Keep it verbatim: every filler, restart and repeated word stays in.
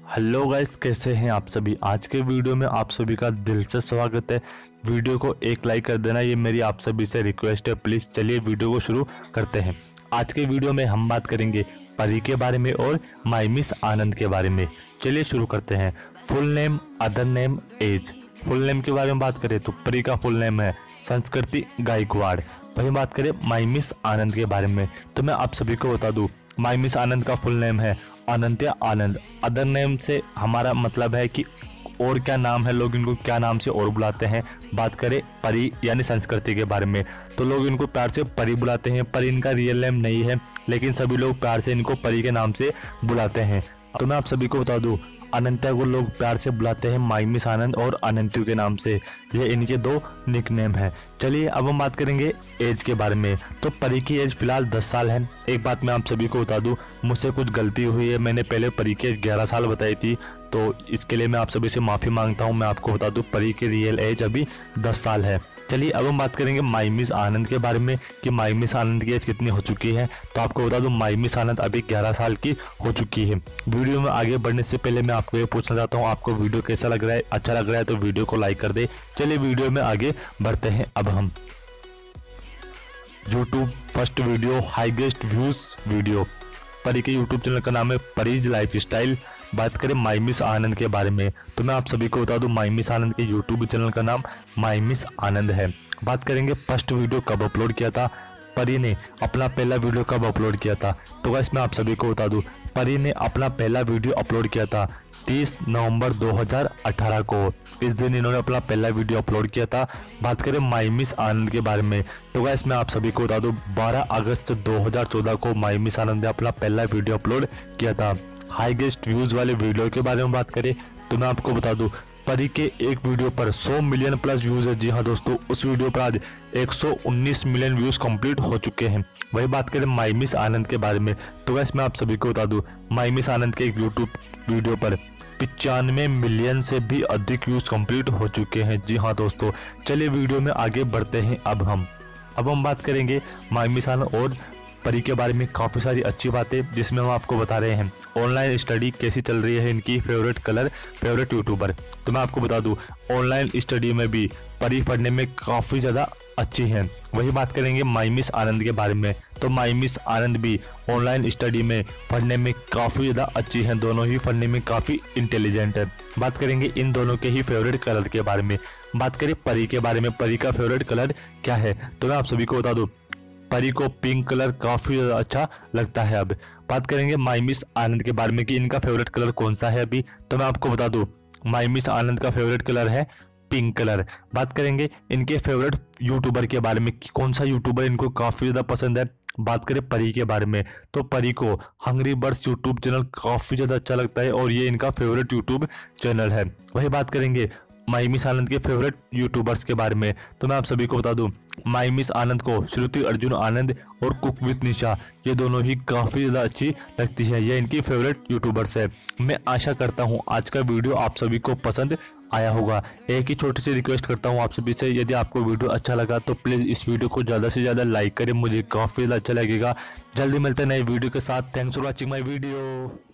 Hello guys, कैसे हैं आप सभी। आज के वीडियो में आप सभी का दिल से स्वागत है। वीडियो को एक लाइक कर देना, ये मेरी आप सभी से रिक्वेस्ट है। प्लीज़ चलिए वीडियो को शुरू करते हैं। आज के वीडियो में हम बात करेंगे परी के बारे में और माय मिस आनंद के बारे में। चलिए शुरू करते हैं। Full name, other name, age. Full name के बारे में बात करें तो परी का फुल नेम है संस्कृति गायकवाड़। वहीं बात करें माय मिस आनंद के बारे में तो मैं आप सभी को बता दूं, माय मिस आनंद का फुल नेम है अनंत्या आनंद। अदर नेम से हमारा मतलब है कि और क्या नाम है, लोग इनको क्या नाम से और बुलाते हैं। बात करें परी यानी संस्कृति के बारे में तो लोग इनको प्यार से परी बुलाते हैं। परी इनका रियल नेम नहीं है, लेकिन सभी लोग प्यार से इनको परी के नाम से बुलाते हैं। तो मैं आप सभी को बता दूं, अनंत्या को लोग प्यार से बुलाते हैं माय मिस आनंद और अनंत्यु के नाम से। ये इनके दो निकनेम हैं। चलिए अब हम बात करेंगे एज के बारे में। तो परी की एज फिलहाल दस साल है। एक बात मैं आप सभी को बता दूं, मुझसे कुछ गलती हुई है। मैंने पहले परी की एज ग्यारह साल बताई थी, तो इसके लिए मैं आप सभी से माफ़ी मांगता हूं। मैं आपको बता दूं परी की रियल एज अभी दस साल है। चलिए अब हम बात करेंगे माय मिस आनंद के बारे में कि माय मिस आनंद की एज कितनी हो चुकी है। तो आपको बता दूं माय मिस आनंद अभी ग्यारह साल की हो चुकी है। वीडियो में आगे बढ़ने से पहले मैं आपको ये पूछना चाहता हूँ, आपको वीडियो कैसा लग रहा है। अच्छा लग रहा है तो वीडियो को लाइक कर दे। चलिए वीडियो में आगे बढ़ते हैं। अब हम YouTube first video highest views video. Pari के यूट्यूब चैनल का नाम है परीज लाइफ स्टाइल। बात करें माय मिस आनंद के बारे में तो मैं आप सभी को बता दूं, माय मिस आनंद के यूट्यूब चैनल का नाम माय मिस आनंद है। बात करेंगे फर्स्ट वीडियो कब अपलोड किया था, परी ने अपना पहला वीडियो कब अपलोड किया था। तो गाइस मैं आप सभी को बता दूं, परी ने अपना पहला वीडियो अपलोड किया था तीस नवंबर दो हज़ार अठारह को। इस दिन इन्होंने अपना पहला वीडियो अपलोड किया था। बात करें माय मिस आनंद के बारे में तो गाइस मैं आप सभी को बता दूं, बारह अगस्त दो हज़ार चौदह को माय मिस आनंद ने अपना पहला वीडियो अपलोड किया था। हाईएस्ट व्यूज वाले वीडियो के बारे में बात करें तो मैं आपको बता दूं, परी के एक वीडियो पर सौ मिलियन प्लस व्यूज है। जी हाँ दोस्तों, उस वीडियो पर आज एक सौ उन्नीस मिलियन व्यूज कंप्लीट हो चुके हैं। वही बात करें माय मिस आनंद के बारे में तो गाइस मैं आप सभी को बता दूं, माय मिस आनंद के एक यूट्यूब वीडियो पर पचानवे मिलियन से भी अधिक व्यूज कंप्लीट हो चुके हैं। जी हाँ दोस्तों, चलिए वीडियो में आगे बढ़ते हैं। अब हम अब हम बात करेंगे माय मिस आनंद और परी के बारे में काफ़ी सारी अच्छी बातें, जिसमें हम आपको बता रहे हैं ऑनलाइन स्टडी कैसी चल रही है इनकी, फेवरेट कलर, फेवरेट यूट्यूबर। तो मैं आपको बता दूं, ऑनलाइन स्टडी में भी परी पढ़ने में काफ़ी ज़्यादा अच्छी हैं। वही बात करेंगे माय मिस आनंद के बारे में तो माय मिस आनंद भी ऑनलाइन स्टडी में पढ़ने में काफ़ी ज़्यादा अच्छी हैं। दोनों ही पढ़ने में काफ़ी इंटेलिजेंट है। बात करेंगे इन दोनों के ही फेवरेट कलर के बारे में। बात करें परी के बारे में, परी का फेवरेट कलर क्या है तो मैं आप सभी को बता दूं, परी को पिंक कलर काफ़ी अच्छा लगता है। अब बात करेंगे माय मिस आनंद के बारे में कि इनका फेवरेट कलर कौन सा है अभी तो मैं आपको बता दूं, माय मिस आनंद का फेवरेट कलर है पिंक कलर। बात करेंगे इनके फेवरेट यूट्यूबर के बारे में कि कौन सा यूट्यूबर इनको काफ़ी ज़्यादा पसंद है। बात करें परी के बारे में तो परी को हंग्री बर्ड्स यूट्यूब चैनल काफ़ी ज़्यादा अच्छा लगता है और ये इनका फेवरेट यूट्यूब चैनल है। वही बात करेंगे माय मिस आनंद के फेवरेट यूट्यूबर्स के बारे में तो मैं आप सभी को बता दूं, माय मिस आनंद को श्रुति अर्जुन आनंद और कुक विद निशा ये दोनों ही काफ़ी ज़्यादा अच्छी लगती है। ये इनकी फेवरेट यूट्यूबर्स है। मैं आशा करता हूं आज का वीडियो आप सभी को पसंद आया होगा। एक ही छोटी सी रिक्वेस्ट करता हूं आप सभी से, यदि आपको वीडियो अच्छा लगा तो प्लीज़ इस वीडियो को ज़्यादा से ज़्यादा लाइक करें, मुझे काफ़ी ज़्यादा अच्छा लगेगा। जल्दी मिलते हैं नए वीडियो के साथ। Thanks for watching my video.